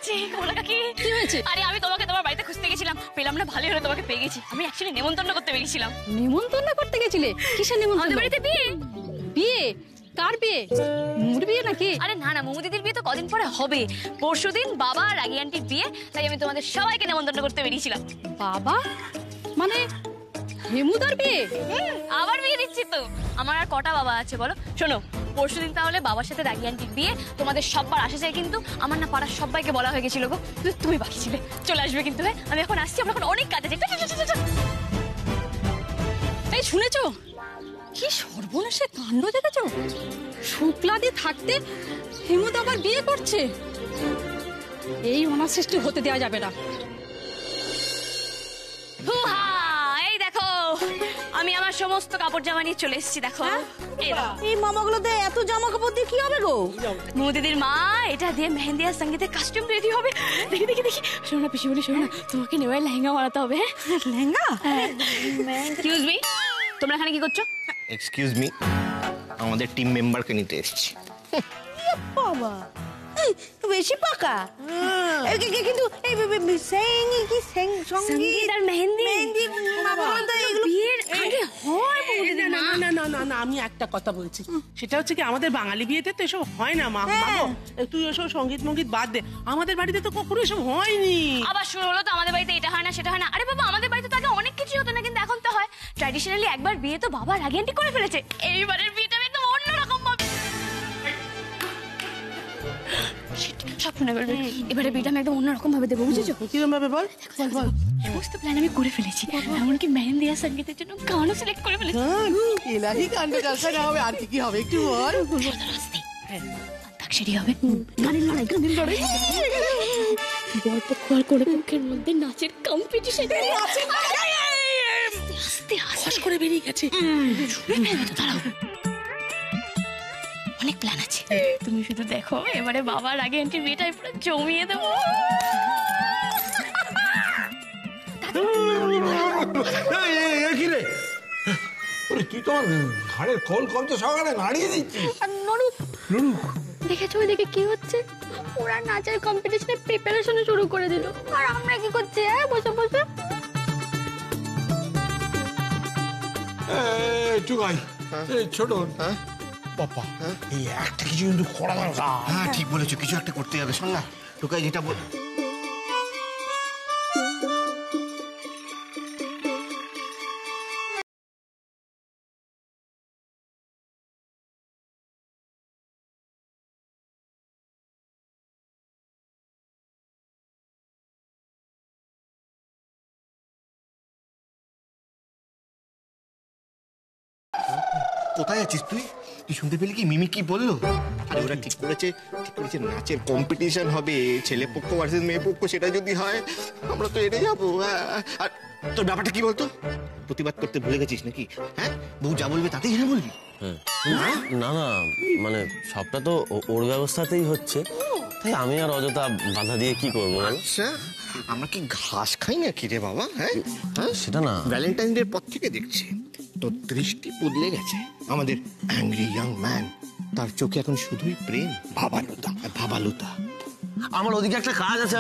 হয়েছে কমলা কাকি? কি হয়েছে? আরে আমি তোমাকে তোমার বাড়িতে খুঁজতে গেছিলাম, পেলাম না, ভালোই হলো তোমাকে পেয়ে গেছি। আমি অ্যাকচুয়ালি নেমন্তন্ন করতে বেরিয়েছিলাম। নেমন্তন্ন করতে গেছিলে? কিসের নেমন্তন্ন? আমাদের বাড়িতে বিয়ে। বিয়ে? কার বিয়ে? মুর বিয়ে নাকি? আরে না না, মোমো দিদির বিয়ে তো কদিন পরে হবে, পরশুদিন বাবা আর রাগি আন্টির বিয়ে, তাই আমি তোমাদের সবাইকে নেমন্তন্ন করতে বেরিয়েছিলাম। বাবা মানে হেমুদার বিয়ে? আবার বিয়ে দিচ্ছি তো, আমার আর কটা বাবা আছে বলো? শোনো, পরশুদিন তাহলে বাবার সাথে রাগি আন্টির বিয়ে, তোমাদের সববার আসা যায় কিন্তু, আমার না পাড়ার সবাইকে বলা হয়ে গেছিল গো, তুমি বাকি ছিলে, চলে আসবে কিন্তু। হ্যাঁ আমি এখন আসছি, আমরা এখন অনেক কাজে যাই। এই শুনেছো কি সর্বনাশে কাণ্ড দেখেছো? শুক্লাদি থাকতে হেমুদা আবার বিয়ে করছে। এই অনাসৃষ্টি হতে দেওয়া যাবে না। এই দেখো আমি আমার সমস্ত কাপড় জামা নিয়ে চলে এসেছি, দেখো। এই মামাগুলোতে এত জামা কাপড় দিয়ে কি হবে গো? মোদিদির মা এটা দিয়ে মেহেন্দি আর সঙ্গীতের কাস্টিউম রেডি হবে। দেখি দেখি দেখি, শোনো না পিসি বলি, শোনো না, তোমাকে নেওয়ার লেহেঙ্গা বানাতে হবে। লেহেঙ্গা? এক্সকিউজ মি, তোমরা এখানে কি করছো? এক্সকিউজ মি, আমাদের টিম মেম্বারকে নিতে এসেছি। বাবা বেশি পাকা। কিন্তু সঙ্গীত আর মেহেন্দি বিয়ের আগে হয়। না না না না না, আমি একটা কথা বলছি, সেটা হচ্ছে কি আমাদের বাঙালি বিয়েতে তো এসব হয় না। মা তুই এসব সঙ্গীত মঙ্গীত বাদ দে, আমাদের বাড়িতে তো কখনো এসব হয়নি। আবার শুরু হলো তো আমাদের বাড়িতে এটা হয় না সেটা হয় না। আরে বাবা, আমাদের বাড়িতে তো আগে অনেক কিছু হতো না, কিন্তু এখন তো হয়। ট্র্যাডিশনালি একবার বিয়ে তো বাবা রাগি আন্টি করে ফেলেছে, এইবারের বিয়েটা একদম অন্যরকম ভাবে। সব শুনে বলবে, এবারে বিয়েটা আমি একদম অন্যরকম ভাবে দেবো, বুঝেছো? কিরকম ভাবে বল? সমস্ত প্ল্যান আমি করে ফেলেছি, এমনকি মেহেন্দি আর সঙ্গীতের জন্য গানও সিলেক্ট করে ফেলেছি। এলাহি কাণ্ড কারখানা হবে, আর কি কি হবে একটু বল। অন্তাক্ষরী হবে, গানের লড়াই, গানের লড়াই, বরপক্ষ আর কোনে পক্ষের মধ্যে নাচের কম্পিটিশন। আস্তে আস্তে করে বেরিয়ে গেছে, দাঁড়াও, অনেক প্ল্যান আছে, তুমি শুধু দেখো। এবারে বাবার আগে আন্টির বিয়েটা পুরো জমিয়ে দেবো। তুই তোমার ঘাড়ের খোল কমতে সকালে নাড়িয়ে দিচ্ছিস। দেখেছো ওইদিকে কি হচ্ছে? ওরা নাচের কম্পিটিশনে প্রিপারেশন শুরু করে দিল, আর আমরা কি করছি বসে বসে? টুকাই, ছোট বাবা, এই একটা কিছু কিন্তু করা দরকার। হ্যাঁ ঠিক বলেছো, কিছু একটা করতে হবে। শোন না টুকাই, যেটা বল, কোথায় আছিস তুই? তুই শুনতে পেলি কি মিমি কি বললো? আরে ওরা ঠিক করেছে নাচের কম্পিটিশন হবে, ছেলে পক্ষ ভার্সেস মেয়ে পক্ষ। সেটা যদি হয় আমরা তো এড়ে যাবো। আর তোর ব্যাপারটা কি বলতো? প্রতিবাদ করতে ভুলে গেছিস নাকি? হ্যাঁ, বউ যা বলবে তাতেই হ্যাঁ বলবি? না না, মানে সবটা তো ওর ব্যবস্থাতেই হচ্ছে, তাই আমি আর অযথা বাধা দিয়ে কি করবো? আচ্ছা, আমরা কি ঘাস খাই না কি রে বাবা? হ্যাঁ, সেটা না, ভ্যালেন্টাইন ডের পর থেকে দেখছি তোর দৃষ্টি বদলে গেছে। আমাদের অ্যাংরি ইয়াং ম্যান, তার চোখে এখন শুধুই প্রেম, ভাবালুতা। আমার ওদিকে একটা কাজ আছে।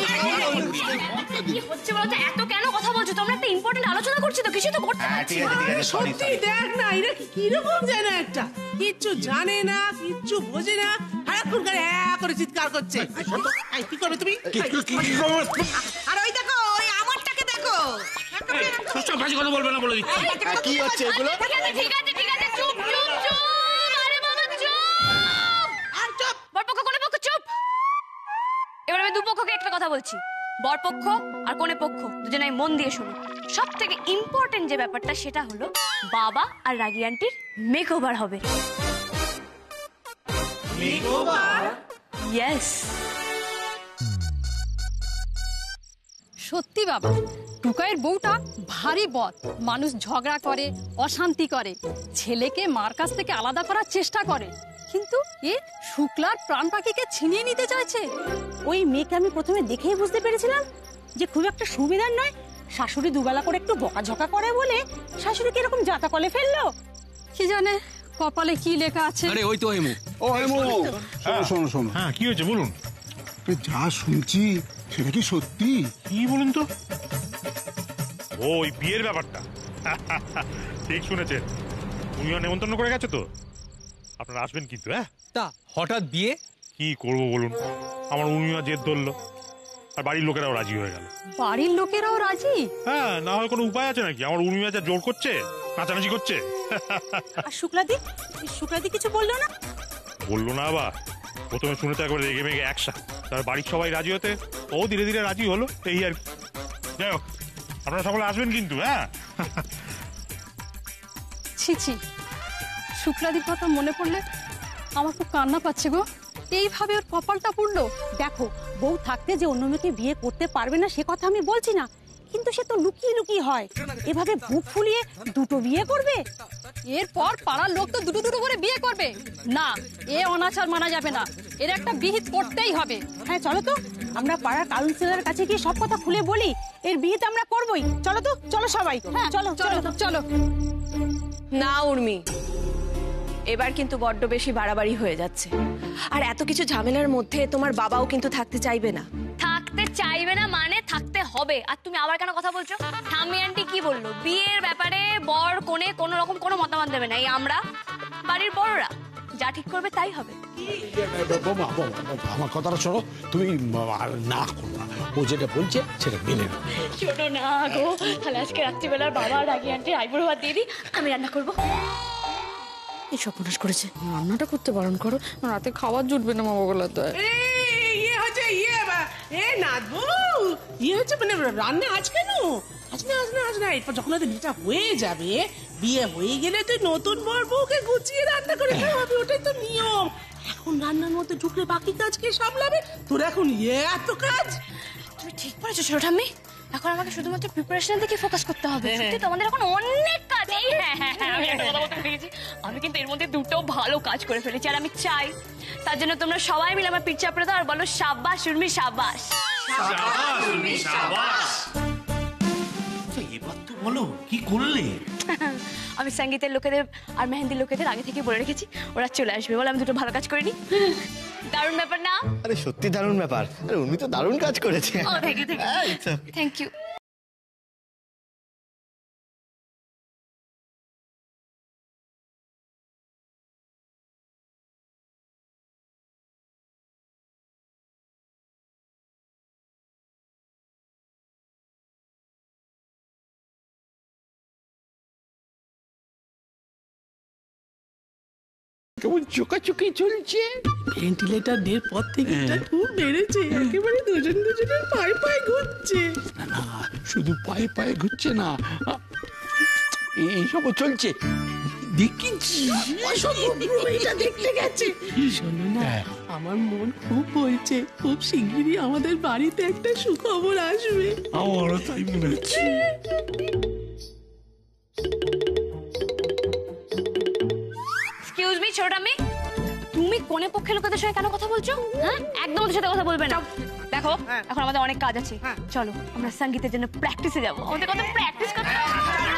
কি হচ্ছে বলতো? এত কেন কথা বলছো তোমরা? একটা ইম্পর্টেন্ট আলোচনা করছি তো, কিছু তো করতে পারছি না। সত্যি দেখ না, এরা কিরকম জানে, একটা কিচ্ছু জানে না, কিচ্ছু বোঝে না, সারাক্ষণ করে চিৎকার করছে। কি করবে তুমি? আর ওই দেখো, ওই আমারটাকে দেখো। কথা বলবে না বলে দিচ্ছি। কি হচ্ছে এগুলো? ঠিক আছে চুপ চুপ চুপ। আরে বাবা চুপ, আর চুপ। বরপক্ষ কোনে পক্ষ চুপ। এবার আমি দুপক্ষকে একটা কথা বলছি, বরপক্ষ আর কোনে পক্ষ দুজনেই মন দিয়ে শোনো। সব থেকে ইম্পর্টেন্ট যে ব্যাপারটা সেটা হলো বাবা আর রাগি আন্টির মেকওভার হবে। মেকওভার? ইয়েস। সত্যি বাবা, টুকাইয়ের বউটা ভারী বদ, মানুষ ঝগড়া করে, অশান্তি করে, ছেলেকে মার কাছ থেকে আলাদা করার চেষ্টা করে, কিন্তু এ শুক্লার প্রাণ পাখিকে ছিনিয়ে নিতে চাইছে। ওই মেয়েকে আমি প্রথমে দেখেই বুঝতে পেরেছিলাম যে খুব একটা সুবিধার নয়। শাশুড়ি দুবেলা করে একটু বকাঝকা করে বলে শাশুড়িকে এরকম জাতা কলে ফেললো। কি জানে কপালে কি লেখা আছে। আরে ওই তো হেমু। ও হেমু, শোনো। হ্যাঁ, কি হয়েছে বলুন। যা শুনছি সেটা কি সত্যি? কি বলুন তো? ওই বিয়ের ব্যাপারটা ঠিক শুনেছেন, তুমিও নেমন্তন্ন করে গেছো তো, আপনারা আসবেন কিন্তু। হ্যাঁ, তা হঠাৎ বিয়ে? কি করবো বলুন, আমার উমিয়া জেদ ধরলো আর বাড়ির লোকেরাও রাজি হয়ে গেল। বাড়ির লোকেরাও রাজি? হ্যাঁ, না হয় কোনো উপায় আছে নাকি? আমার উমিয়া যা জোর করছে, নাচানাচি করছে। আর শুক্লাদি কিছু বললো না? বললো না আবার, প্রথমে শুনে তো একবার রেগে মেগে একসাথে, তার বাড়ির সবাই রাজি হতে ও ধীরে ধীরে রাজি হলো, এই আর কি। যাই হোক, আপনারা সকলে আসবেন কিন্তু। হ্যাঁ, ছি ছি, শুক্লাদির কথা মনে পড়লে আমার খুব কান্না পাচ্ছে গো। এইভাবে ওর কপালটা পুড়লো। দেখো, বউ থাকতে যে অন্য মেয়েকে বিয়ে করতে পারবে না সে কথা আমি বলছি না, কিন্তু সে তো লুকিয়ে লুকিয়ে হয়, এভাবে বুক ফুলিয়ে দুটো বিয়ে করবে? এরপর পাড়ার লোক তো দুটো দুটো করে বিয়ে করবে না, এ অনাচার মানা যাবে না, এর একটা বিহিত করতেই হবে। হ্যাঁ চলো তো, আমরা পাড়ার কাউন্সিলরের কাছে গিয়ে সব কথা খুলে বলি, এর বিয়ে তো আমরা করবোই। চলো তো, চলো সবাই। হ্যাঁ চলো চলো চলো। না উর্মি, এবার কিন্তু বড্ড বেশি বাড়াবাড়ি হয়ে যাচ্ছে। আর এত কিছু ঝামেলার মধ্যে তোমার বাবাও কিন্তু থাকতে চাইবে না। থাকতে চাইবে না মানে থাকতে হবে। আর তুমি আবার কেন কথা বলছো? ঠাম্মি আন্টি কি বললো? বিয়ের ব্যাপারে বর কোনে কোনো রকম কোনো মতামত দেবে না, এই আমরা বাড়ির বড়রা যা ঠিক করবে তাই হবে। বোমা বোমা বোমা, আমার কথাটা শোনো, তুমি আর না করো না, ও যেটা বলছে সেটা মেনে নাও। শোনো না গো, তাহলে আজকে রাত্রিবেলার বাবা রাগি আন্টির আইবুড়ো ভাত দিয়ে দিই, আমি রান্না করবো। এই সর্বনাশ করেছে, রান্নাটা করতে বারণ করো, রাতে খাবার জুটবে না মা বলাতে। রান্না আজ কেন? আজ না, এরপর যখন ওদের বিয়েটা হয়ে যাবে, বিয়ে হয়ে গেলে তুই নতুন বর বউকে গুছিয়ে রান্না করে খাওয়াবি, ওটাই তো নিয়ম। এখন রান্নার মধ্যে ঢুকলে বাকি কাজ কে সামলাবে? তোর এখন এত কাজ। তুমি ঠিক বলেছো ছোট ঠাম্মি, এখন আমাকে শুধুমাত্র প্রিপারেশন দিকে ফোকাস করতে হবে। সত্যি তো আমাদের এখন অনেক কাজ। আমি একটা কথা বলতে ভুলে গেছি, আমি কিন্তু এর মধ্যে দুটো ভালো কাজ করে ফেলেছি, আর আমি চাই তার জন্য তোমরা সবাই মিলে আমার পিঠ চাপড়ে দাও আর বলো সাবাস উর্মি সাবাস। এবার তো বলো কি করলে? আমি সঙ্গীতের লোকেদের আর মেহেন্দির লোকেদের আগে থেকে বলে রেখেছি, ওরা চলে আসবে বলে আমি দুটো ভালো কাজ করিনি। দারুণ ব্যাপার না? আরে সত্যি দারুণ ব্যাপার, আরে উনি তো দারুণ কাজ করেছে। ও থ্যাংক ইউ থ্যাংক ইউ। কেমন চোকাচুকি চলছে। ভেন্টিলেটর দের পর থেকে এটা খুব বেড়েছে, একেবারে দুজনের পায়ে পায়ে ঘুরছে। না না, শুধু পায়ে পায়ে ঘুরছে না, এইসবও চলছে দেখেছি। এটা দেখতে গেছে। শোনো না, আমার মন খুব বলছে খুব শিগগিরই আমাদের বাড়িতে একটা সুখবর আসবে। আমারও তাই মনে হচ্ছে। এক্সকিউজ মি ছোট ঠাম্মি, তুমি কোনে পক্ষের লোকেদের সঙ্গে কেন কথা বলছো? হ্যাঁ, একদম ওদের সাথে কথা বলবে না। দেখো এখন আমাদের অনেক কাজ আছে, চলো আমরা সঙ্গীতের জন্য প্র্যাকটিসে যাবো। আমাদের কত প্র্যাকটিস করতে হবে।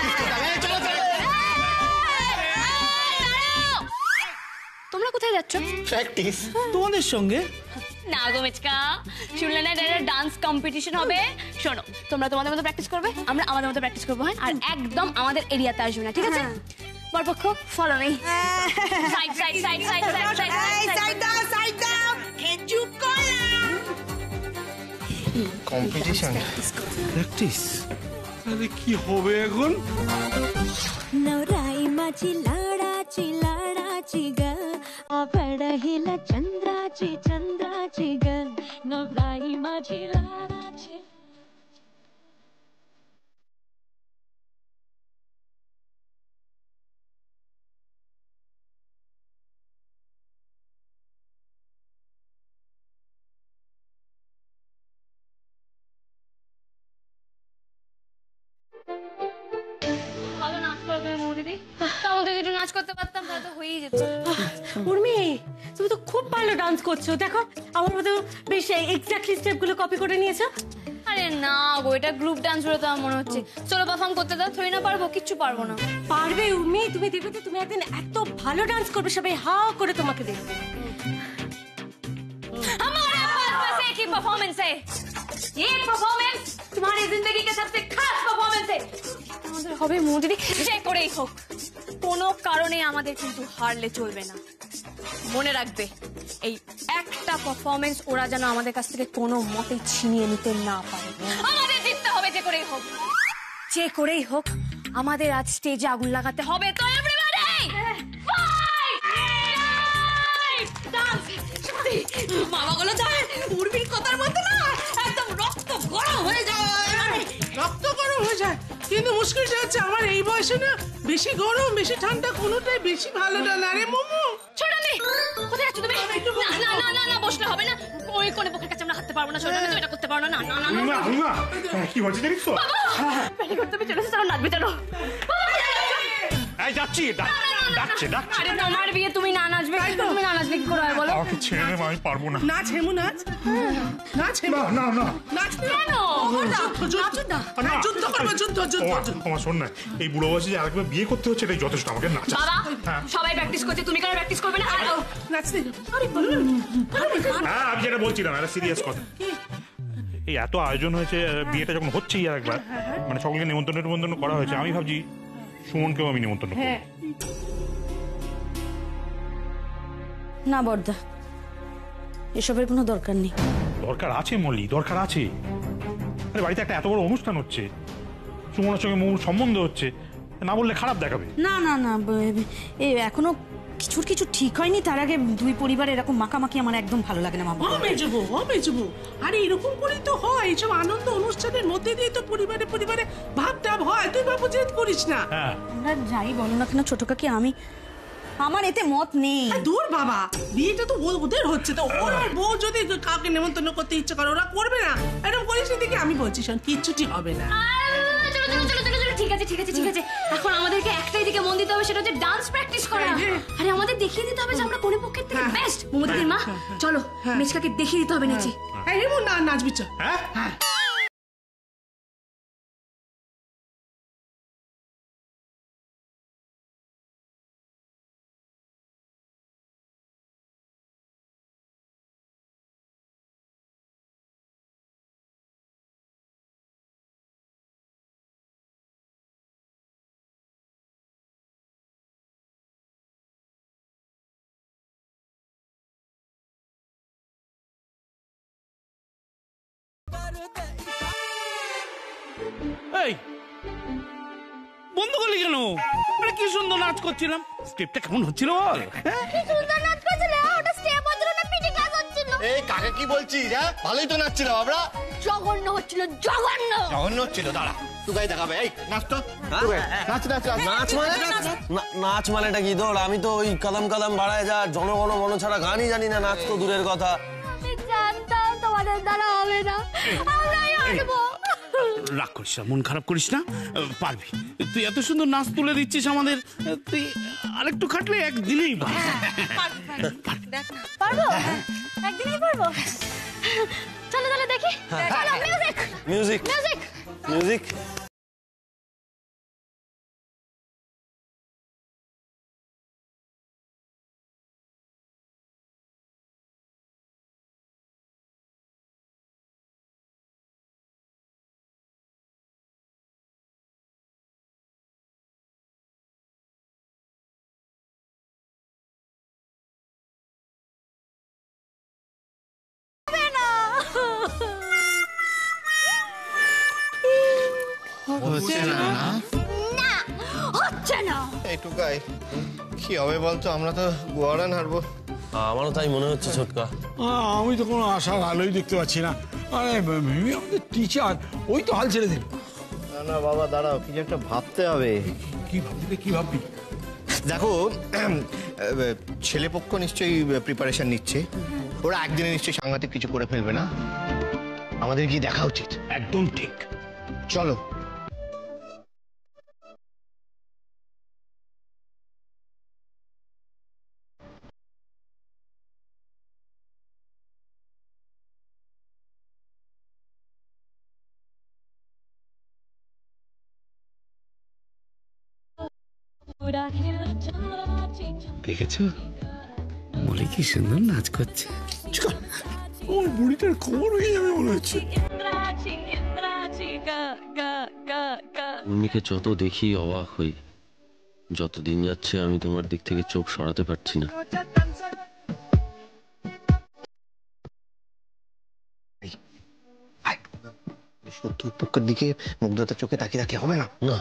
তোমরা কোথায় যাচ্ছ? প্র্যাকটিস তোমাদের সঙ্গে? না গো মেচকা, শুনলে না ডান্স কম্পিটিশন হবে। শোনো, তোমরা তোমাদের মতো প্র্যাকটিস করবে, আমরা আমাদের মতো প্র্যাকটিস করবো। হ্যাঁ, আর একদম আমাদের এরিয়াতে আসবে না, ঠিক আছে? বরপক্ষ follow me. Side side side side side side side দাও। কম্পিটিশন প্র্যাকটিস, আরে কি হবে এখন? नवराई माझी लाडाची लाडाची ग आवडहिला चंद्राची ग नवराई माझी लाडाची। ভালো নাচ করবে মৌদিদি, আমাদের একটু নাচ করতে পারতাম তাহলে তো হয়েই যেত। উর্মি, তুমি তো খুব ভালো ডান্স করছো, দেখো আমার মতো বেশ এক্স্যাক্টলি স্টেপগুলো কপি করে নিয়েছো। আরে না গো, এটা গ্রুপ ডান্স বলে তো আমার মনে হচ্ছে। চলো পারফর্ম করতে দাও। থরি না পারবো, কিচ্ছু পারবো না। পারবে উর্মি, তুমি দেখবে তো তুমি একদিন এত ভালো ডান্স করবে সবাই হাও করে তোমাকে দেখবে। আমার পাশে কি परफॉर्मेंस है, ये परफॉर्मेंस तुम्हारी जिंदगी का सबसे खास परफॉर्मेंस है। আমাদের হবে মোদিদি যে করেই হোক, কোনো কারণে আমাদের কিন্তু হারলে চলবে না। মনে রাখবে এই একটা পারফরমেন্স ওরা যেন আমাদের কাছ থেকে কোনো মতে ছিনিয়ে নিতে না পারে। আমাদের জিততে হবে যে করেই হোক, যে করেই হোক আমাদের আজ স্টেজে আগুন লাগাতে হবে। তো এভরিবডি মামা গুলো যায় উর্মির কথার মতো না, একদম রক্ত গরম হয়ে যায়। রক্ত গরম হয়ে যায়, কিন্তু মুশকিলটা হচ্ছে আমার এই বয়সে না বেশি গরম বেশি ঠান্ডা কোনোটাই বেশি ভালো না। না রে মোমো, ছোটমি কোথায় যাচ্ছ তুমি? না না না না বসলে হবে না, ওই কোণে পক্ষের কাছে আমরা হাঁটতে পারবো না। ছোটমি তুমি এটা করতে পারো না। না না না কি হচ্ছে জানিস তো? প্যানি করতে হবে, চলো চলো নাচবে চলো। এই যাচ্ছি, ডাকছে। আরে তোমার বিয়ে তুমি না নাচবে, তুমি না নাচলে কি করে হয় বলো? আমাকে ছেড়ে দে, আমি পারবো না। নাচ হেমু নাচ, নাচ হেমু, না না নাচ কেন? যুদ্ধ করবো, যুদ্ধ। তোমার শোন না, এই বুড়ো বয়সে যে আরেকবার বিয়ে করতে হচ্ছে এটাই যথেষ্ট। আমাকে নাচা। বাবা সবাই প্র্যাকটিস করছে, তুমি কেন প্র্যাকটিস করবে না? নাচতে হ্যাঁ, আমি যেটা বলছিলাম একটা সিরিয়াস কথা। এই এত আয়োজন হয়েছে, বিয়েটা যখন হচ্ছেই আর একবার, মানে সকলকে নিমন্ত্রণ করা হয়েছে, আমি ভাবছি সুমনকেও আমি নিমন্ত্রণ করবো। না বর্দা, এসবের কোনো দরকার নেই। দরকার আছে মল্লি, দরকার আছে। আরে বাড়িতে একটা এত বড় অনুষ্ঠান হচ্ছে, সুমনের সঙ্গে মৌর সম্বন্ধ হচ্ছে, না বললে খারাপ দেখাবে। না না না, এখনো কিছু ঠিক হয়নি, তার আগে দুই পরিবার এরকম মাখামাখি আমার একদম ভালো লাগে না। মেজবো আরে এরকম করেই তো হয়, এইসব আনন্দ অনুষ্ঠানের মধ্যে দিয়ে তো পরিবারে ভাবটাব হয়। তুই বাবু জেদ করিস না। আমরা যাই বলো না কেন ছোট কাকি, আমার এতে মত নেই। দূর বাবা, বিয়েটা তো ওদের হচ্ছে, তো ওরা বউ যদি কাউকে নেমন্তন্ন করতে ইচ্ছে করে ওরা করবে না। এরকম করিস দিকে আমি বলছি, শোন কিচ্ছুটি হবে না। ঠিক আছে, এখন আমাদেরকে একটাই দিকে মন দিতে হবে, সেটা হচ্ছে ডান্স প্র্যাকটিস করা। আরে আমাদের দেখিয়ে দিতে হবে যে আমরা কোন পক্ষের থেকে বেস্ট। মোমদিদির মা চলো, মেজকাকে দেখিয়ে দিতে হবে নিচে। নাচবি চল। হ্যাঁ এই বন্ধ করলি কেন? আরে কি সুন্দর নাচ করছিলাম, স্টেপটা কেমন হচ্ছিল বল? কি সুন্দর নাচ করছিলে, ওটা স্টেপ হচ্ছিল না পিটি ক্লাস হচ্ছিল? এই কাকে কি বলছিস? হ্যাঁ, ভালোই তো নাচছিল আমরা। জঘন্য হচ্ছিল, জঘন্য হচ্ছিল। দাঁড়া, তুই দেখাবে। এই নাচ তো, নাচ মানেটা কি তোর? আমি তো ওই কদম কদম বাড়ায় যা জনগণ মন ছাড়া গানই জানি না, নাচ তো দূরের কথা। আমি জানতাম তোমাদের দ্বারা হবে না, আমরাই হারবো। রাগ করিস না, মন খারাপ করিস না, পারবি। তুই এত সুন্দর নাচ তুলে দিচ্ছিস আমাদের, তুই আরেকটু খাটলে একদিনেই পারবো। একদিনই পারবো। চলো দেখি। চলো মিউজিক। হচ্ছে না। এইটুকাই কি হবে বলতো? আমরা তো গোয়ারান হারবো। আমারও তাই মনে হচ্ছে ছোটকা। আমি তো কোনো আশার আলোই দেখতে পাচ্ছি না। আরে মিমি আমাদের টিচার, ওই তো হাল ছেড়ে দিল। না বাবা দাঁড়াও, কিছু একটা ভাবতে হবে। কি ভাববি? দেখো, ছেলেপক্ষ নিশ্চয়ই প্রিপারেশন নিচ্ছে, ওরা একদিনে নিশ্চয়ই সাংঘাতিক কিছু করে ফেলবে না। আমাদের কি দেখা উচিত? একদম ঠিক, চলো। দেখেছো মলি কি সুন্দর নাচ করছে? ওর বুড়িটার খবর হয়ে যাবে মনে হচ্ছে। উর্মিকে যত দেখি অবাক হই, যতদিন যাচ্ছে আমি তোমার দিক থেকে চোখ সরাতে পারছি না। শত্রুপক্ষের দিকে মুগ্ধতার চোখে তাকিয়ে তাকিয়ে হবে না। না,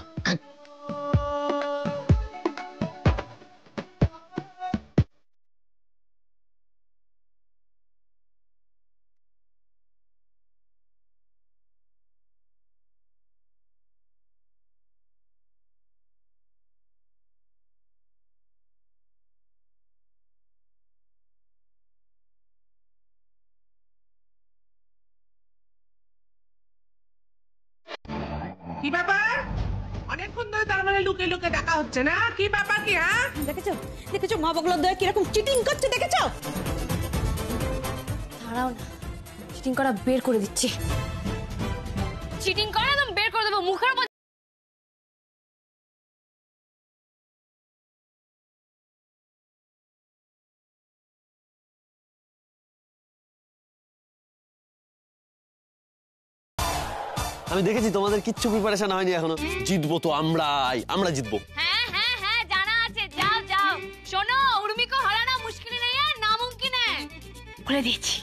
কি ব্যাপার? অনেকক্ষণ ধরে তার মানে লুকে লুকে ডাকা হচ্ছে না? কি ব্যাপার কি? হ্যাঁ, দেখেছো মা বগলার দয়া কিরকম চিটিং করছে, দেখেছো? দাঁড়াও না, চিটিং করা বের করে দিচ্ছি। চিটিং করা একদম বের করে দেবো মুখের উপর। আমি দেখেছি তোমাদের কিচ্ছু প্রিপারেশন হয়নি এখনো। জিতবো তো আমরা জিতবো। হ্যাঁ হ্যাঁ হ্যাঁ, জানা আছে। যাও যাও, শোনো, উর্মি को हराना मुश्किल नहीं है, नामुमकिन है। বলে দিয়েছি।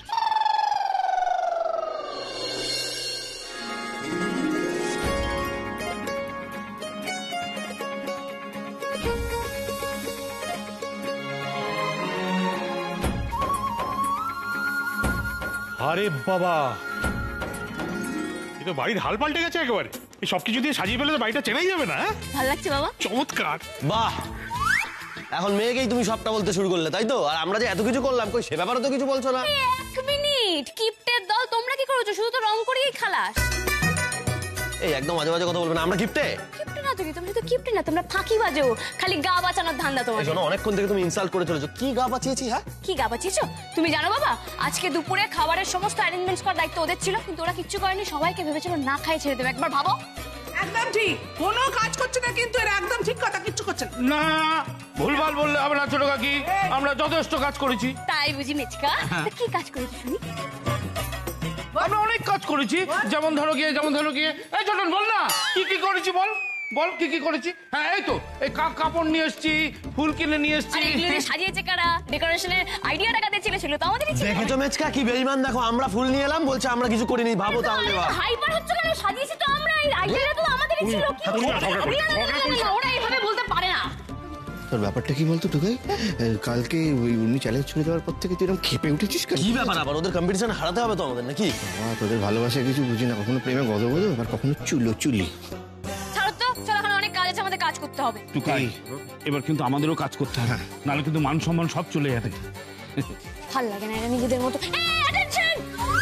আরে বাবা, এ তো বাড়ির হাল পাল্টে গেছে একেবারে। এই সবকিছু দিয়ে সাজিয়ে ফেলে তো বাড়িটা চেনাই যাবে না। ভালো লাগছে বাবা? চমৎকার। বাহ, এখন মেয়েকেই তুমি সবটা বলতে শুরু করলে, তাই তো? আর আমরা যে এত কিছু করলাম, কই সে ব্যাপারে তো কিছু বলছো না। এক মিনিট, কিপ্টের দল তোমরা কি করেছো? শুধু তো রং করিয়েই খালাস। এই একদম মাঝে মাঝে কথা বলবে না। আমরা কিপটে? কিপ্টে না তুমি, তোমরা তো কিপ্টে না, তোমরা ফাঁকি বাজো। খালি গা বাঁচানোর ধান্দা তোমার। শোনো, অনেকক্ষণ থেকে তুমি ইনসাল্ট করে চলেছো। কি গা বাঁচিয়েছি? হ্যাঁ, কি গা বাঁচিয়েছো? তুমি জানো বাবা, আজকে দুপুরে খাবারের সমস্ত অ্যারেঞ্জমেন্টস করার দায়িত্ব ওদের ছিল, কিন্তু ওরা কিচ্ছু করেনি। সবাইকে ভেবেছিল না খাই ছেড়ে দেবে। একবার ভাবো। একদম ঠিক, কোনো কাজ করছে না কিন্তু এরা একদম ঠিক কথা কিচ্ছু করছে না। না, ভুলভাল বললে হবে না ছোট কাকি, আমরা যথেষ্ট কাজ করেছি। তাই বুঝি মেচকা? তা কি কাজ করেছো শুনি? আমরা অনেক কাজ করেছি। যেমন ধরো গিয়ে এই ছোটন বল না, কি কি করেছি বল বল, কি কি করেছি? হ্যাঁ, এই তো এই কাপড় নিয়ে এসেছি, ফুল কিনে নিয়ে এসেছি। আর এগুলো দিয়ে সাজিয়েছে কারা? ডেকোরেশনের আইডিয়াটা কাদের ছিল? ছিল তো আমাদেরই ছিল। দেখেছো মেচকা কি বেঈমান? দেখো, আমরা ফুল নিয়ে এলাম, বলছে আমরা কিছু করিনি। ভাবো তাহলে। হাইপার হচ্ছে কেন? সাজিয়েছি তো আমরা, এই আইডিয়াটা তো আমাদেরই ছিল। কি ওরা এইভাবে বলতে পারে না। তোর ব্যাপারটা কি বলতো টুকাই? কালকে ওই উর্মি চ্যালেঞ্জ ছুড়ে দেওয়ার পর থেকে তুই এরকম খেপে উঠেছিস কেন? কি ব্যাপার আবার? ওদের কম্পিটিশন হারাতে হবে তো আমাদের, নাকি? বাবা, তোদের ভালোবাসা কিছু বুঝি না। কখনো প্রেমে গদগদ, আবার কখনো চুলি। ছাড়ো তো, চলো, এখন অনেক কাজ আছে, আমাদের কাজ করতে হবে। টুকাই, এবার কিন্তু আমাদেরও কাজ করতে হবে, নাহলে কিন্তু মান সম্মান সব চলে যাবে। ভাল লাগে না এটা নিজেদের মতো। অ্যাটেনশন!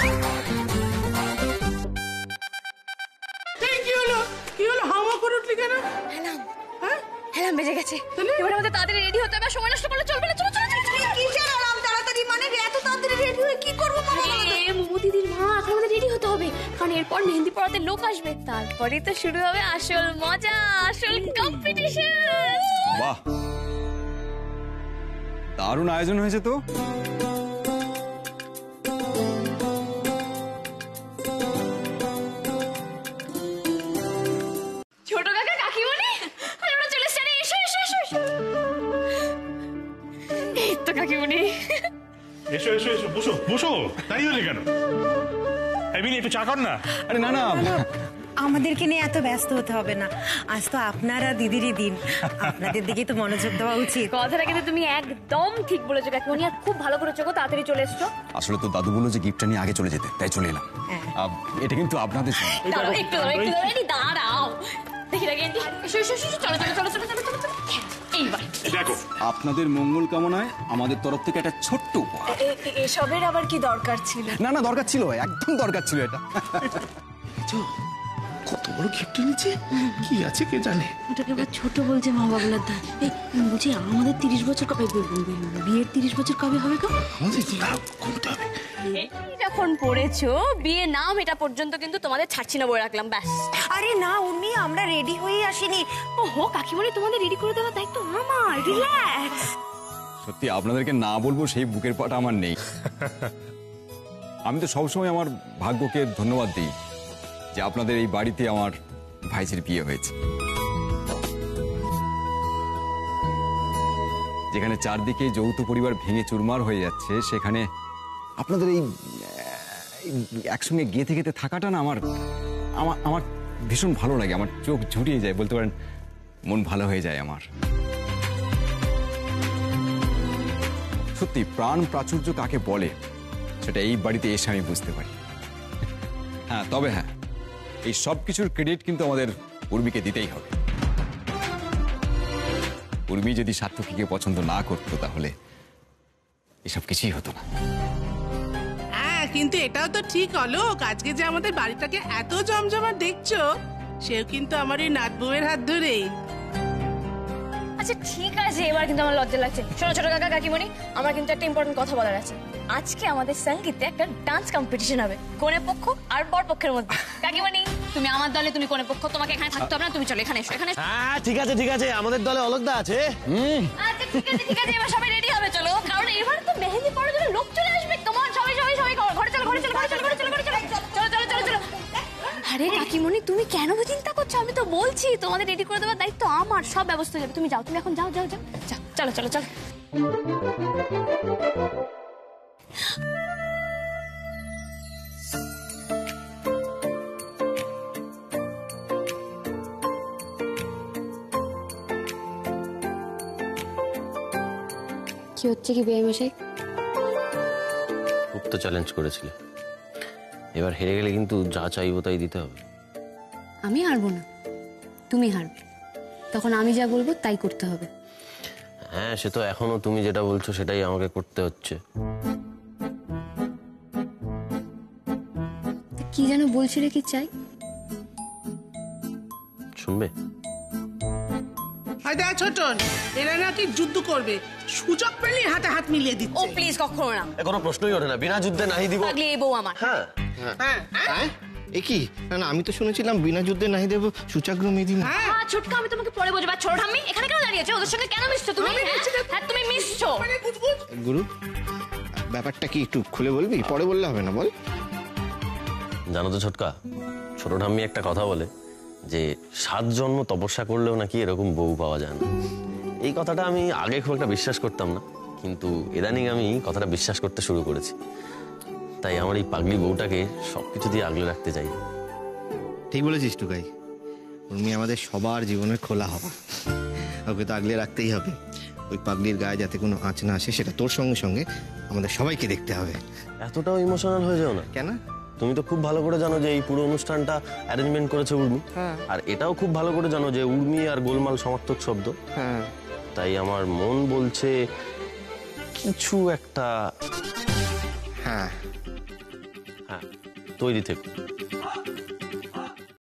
কি হলো হাওয়া করে উঠলি কেন? হেলাম বেজে গেছে। এবার আমাদের তাড়াতাড়ি রেডি হতে হবে, সময় নষ্ট করলে চলবে না। চলো চলো চলো। কিসের আরাম তাড়াতাড়ি, মানে এত তাড়াতাড়ি রেডি হয়ে কি করবো? মোমো দিদির মা, এখন আমাদের রেডি হতে হবে, কারণ এরপর মেহেন্দি পড়াতে লোক আসবে। তারপরেই তো শুরু হবে আসল মজা, আসল কম্পিটিশন। বাহ, দারুণ আয়োজন হয়েছে তো। ছোট কাকা, কাকিমণি, আমরা চলে এসেছি। এসো এসো এসো এসো। এই তো কাকিমণি। এসো এসো এসো, বসো বসো। দাঁড়িয়ে হলে কেন? এমনি একটু চা কর না। আরে না না, আমাদেরকে নিয়ে এত ব্যস্ত হতে হবে না। আজ তো আপনারা দিদিরই দিন, আপনাদের দিকে তো মনোযোগ দেওয়া উচিত। কথাটা কিন্তু তুমি একদম ঠিক বলেছো কাকিমণি, আর খুব ভালো করেছো গো, তাড়াতাড়ি চলে এসছো। আসলে তো দাদু বললো যে গিফটটা নিয়ে আগে চলে যেতে, তাই চলে এলাম। এটা কিন্তু আপনাদের জন্য। দাঁড়াও একটু, দাঁড়াও। দেখি দেখি এসো এসো এসো, চলো চলো চলো চলো চলো চলো। এইবার দেখো, আপনাদের মঙ্গল কামনায় আমাদের তরফ থেকে একটা ছোট্ট উপহার। এসবের আবার কি দরকার ছিল? না না, দরকার ছিল, একদম দরকার ছিল এটা। কত বড় গিফট নিচ্ছে, কি আছে কে জানে। ওটাকে আবার ছোট বলছে মা বাবলার দা। এই বলছি, আমাদের 30 বছর কবে, বিয়ের 30 বছর কবে হবে গো? আমাদের করতে হবে। যখন পড়েছো বিয়ে নাম, এটা পর্যন্ত কিন্তু তোমাদের ছাড়ছি না বলে রাখলাম, ব্যাস। আরে না উর্মি, আমরা রেডি হয়ে আসিনি। ওহো কাকিমণি, তোমাদের রেডি করে দেওয়ার দায়িত্ব আমার। রিল্যাক্স। সত্যি আপনাদেরকে না বলবো সেই বুকের পাটা আমার নেই। আমি তো সবসময় আমার ভাগ্যকে ধন্যবাদ দিই যে আপনাদের এই বাড়িতে আমার ভাইঝির বিয়ে হয়েছে, যেখানে চারদিকে যৌথ পরিবার ভেঙে চুরমার হয়ে যাচ্ছে, সেখানে আপনাদের এই একসঙ্গে গেঁথে গেঁথে থাকাটা না আমার আমার আমার ভীষণ ভালো লাগে। আমার চোখ ঝুরিয়ে যায়, বলতে পারেন মন ভালো হয়ে যায় আমার। সত্যি প্রাণ প্রাচুর্য কাকে বলে সেটা এই বাড়িতে এসে আমি বুঝতে পারি। হ্যাঁ, তবে হ্যাঁ, এই সব কিছুর ক্রেডিট কিন্তু আমাদের উর্মিকে দিতেই হবে। উর্মি যদি সার্থকীকে পছন্দ না করতো তাহলে এসব কিছুই হতো না। হ্যাঁ, কিন্তু এটাও তো ঠিক হলো, আজকে যে আমাদের বাড়িটাকে এত জমজমাট দেখছো, সেও কিন্তু আমার এই নাত বউয়ের হাত ধরেই। আচ্ছা ঠিক আছে, এবার কিন্তু আমার লজ্জা লাগছে। শোনো ছোট কাকা কাকিমণি, আমার কিন্তু একটা ইম্পর্টেন্ট কথা বলার আছে। আজকে আমাদের সঙ্গীতে একটা ডান্স কম্পিটিশন হবে কনে পক্ষ আর বর পক্ষের মধ্যে। কাকিমণি তুমি আমার দলে, তুমি কোনে পক্ষ, তোমাকে এখানে থাকতে হবে না, তুমি চলো এখানে এসো, এখানে এসো। হ্যাঁ ঠিক আছে, আমাদের দলে অলকদা আছে। আচ্ছা ঠিক আছে, এবার সবাই রেডি হবে, চলো, কারণ এবার তো মেহেন্দি পড়ার জন্য লোক চলে আসবে। তোমার সবাই ঘরে চলো, চলো। আরে কাকিমণি তুমি কেন চিন্তা করছো? আমি তো বলছি তোমাদের রেডি করে দেওয়ার দায়িত্ব আমার, সব ব্যবস্থা হয়ে যাবে। তুমি যাও, তুমি এখন যাও। চলো। কি হচ্ছে কি বেয়াই মশাই? খুব তো চ্যালেঞ্জ করেছিলে, এবার হেরে গেলে কিন্তু যা চাইবো তাই দিতে হবে। আমি হারবো না, তুমি হারবে, তখন আমি যা বলবো তাই করতে হবে। হ্যাঁ, সে তো এখনো তুমি যেটা বলছো সেটাই আমাকে করতে হচ্ছে। কি যেন বলছিলে, কি চাই শুনবে? দেখ ছোটন, এরা নাকি যুদ্ধ করবে, সুযোগ পেলে হাতে হাত মিলিয়ে ও দিচ্ছে। প্লিজ কখনো না, কোনো প্রশ্নই ওঠে না, বিনা যুদ্ধে নাহি দিব। পাগলি এই বউ আমার। হ্যাঁ, এ কি? না আমি তো শুনেছিলাম বিনা যুদ্ধে নাহি দেব সূচাগ্র মেদিনী। হ্যাঁ ছোটকা, আমি তোমাকে পরে বলবো। ছোট ঠাম্মি এখানে কেন দাঁড়িয়েছো? ওদের সঙ্গে কেন মিশছো তুমি? হ্যাঁ তুমি মিশছো। গুরু, ব্যাপারটা কি একটু খুলে বলবি? পরে বললে হবে না, বল। জানো তো ছোটকা, ছোট ঠাম্মি একটা কথা বলে যে 7 জন্ম তপস্যা করলেও নাকি এরকম বউ পাওয়া যায় না। এই কথাটা আমি আগে খুব একটা বিশ্বাস করতাম না, কিন্তু ইদানিং আমি কথাটা বিশ্বাস করতে শুরু করেছি। তাই আমার এই পাগলি বউটাকে সবকিছু দিয়ে আগলে রাখতে চাই। ঠিক বলেছিস টুকাই, উর্মি আমাদের সবার জীবনের খোলা হওয়া, ওকে তো আগলে রাখতেই হবে। ওই পাগলির গায়ে যাতে কোনো আঁচ না আসে সেটা তোর সঙ্গে সঙ্গে আমাদের সবাইকে দেখতে হবে। এতটাও ইমোশনাল হয়ে যাও না। কেন? তুমি তো খুব ভালো করে জানো যে এই পুরো অনুষ্ঠানটা অ্যারেঞ্জমেন্ট করেছে উর্মি, আর এটাও খুব ভালো করে জানো যে উর্মি আর গোলমাল সমার্থক শব্দ। তাই আমার মন বলছে কিছু একটা। হ্যাঁ, তৈরি থেকো।